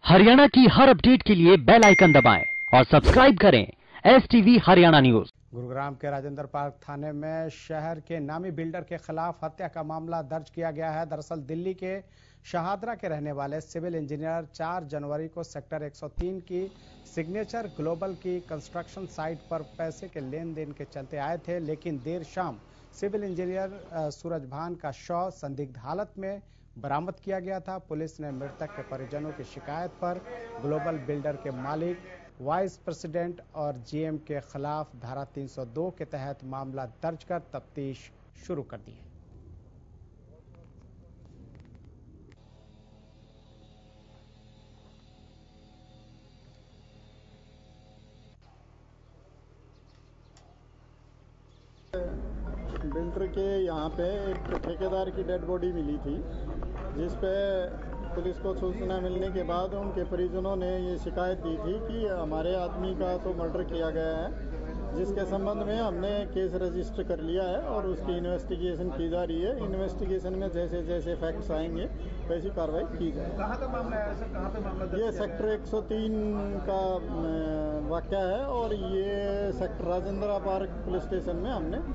हरियाणा की हर अपडेट के लिए बेल आइकन दबाएं और सब्सक्राइब करें एसटीवी हरियाणा न्यूज। गुरुग्राम के राजेंद्र पार्क थाने में शहर के नामी बिल्डर के खिलाफ हत्या का मामला दर्ज किया गया है। दरअसल दिल्ली के शहादरा के रहने वाले सिविल इंजीनियर 4 जनवरी को सेक्टर 103 की सिग्नेचर ग्लोबल की कंस्ट्रक्शन साइट पर पैसे के लेन देन के चलते आए थे, लेकिन देर शाम सिविल इंजीनियर सूरजभान का शव संदिग्ध हालत में बरामद किया गया था। पुलिस ने मृतक के परिजनों की शिकायत पर ग्लोबल बिल्डर के मालिक, वाइस प्रेसिडेंट और जीएम के खिलाफ धारा 302 के तहत मामला दर्ज कर तफ्तीश शुरू कर दी है। बिल्डर के यहाँ पे एक ठेकेदार की डेड बॉडी मिली थी, जिस पे पुलिस को सूचना मिलने के बाद उनके परिजनों ने ये शिकायत दी थी कि हमारे आदमी का तो मर्डर किया गया है, जिसके संबंध में हमने केस रजिस्टर कर लिया है और उसकी इन्वेस्टिगेशन की जा रही है। इन्वेस्टिगेशन में जैसे जैसे फैक्ट्स आएंगे वैसी कार्रवाई की जाएगी। कहाँ का मामला है सर? कहाँ पे मामला दर्ज? ये सेक्टर 103 का वाक़या है और ये sector Rajendra park police station में हमने